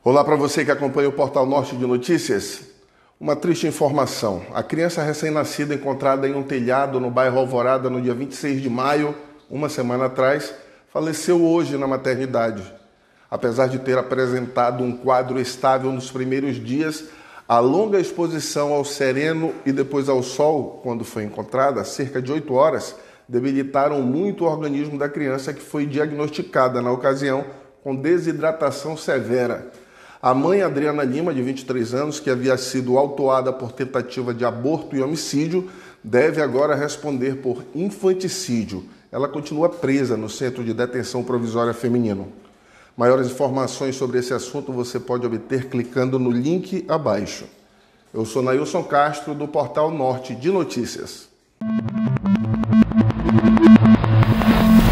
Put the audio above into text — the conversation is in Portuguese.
Olá para você que acompanha o Portal Norte de Notícias. Uma triste informação. A criança recém-nascida encontrada em um telhado no bairro Alvorada no dia 26 de maio, uma semana atrás, faleceu hoje na maternidade. Apesar de ter apresentado um quadro estável nos primeiros dias, a longa exposição ao sereno e depois ao sol, quando foi encontrada, cerca de 8 horas, debilitaram muito o organismo da criança, que foi diagnosticada na ocasião com desidratação severa. A mãe, Adriana Lima, de 23 anos, que havia sido autuada por tentativa de aborto e homicídio, deve agora responder por infanticídio. Ela continua presa no Centro de Detenção Provisória Feminino. Maiores informações sobre esse assunto você pode obter clicando no link abaixo. Eu sou Nailson Castro, do Portal Norte de Notícias.